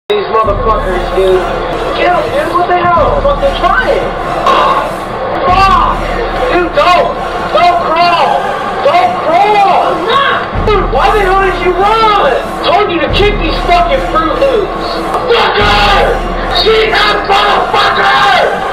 These motherfuckers, dude. Get them, dude. What the hell? Fucking try it. Fuck! Dude, don't crawl! Don't crawl! I'm not! Dude, why the hell did you run? Told you to kick these fucking Fruit Loops. Fucker! She's a motherfucker!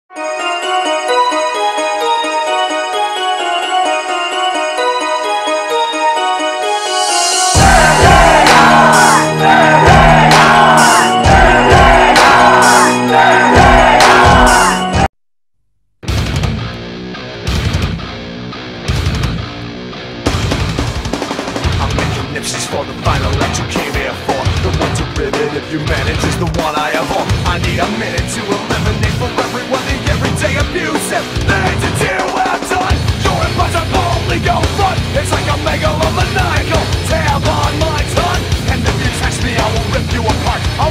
Nipsey's for the final act you came here for. The one to rivet if you manage is the one I have on. I need a minute to eliminate for everyone the everyday abusive things to do when I'm done. Your advice I boldly go front. It's like a megalomaniacal tab on my tongue. And if you test me I will rip you apart.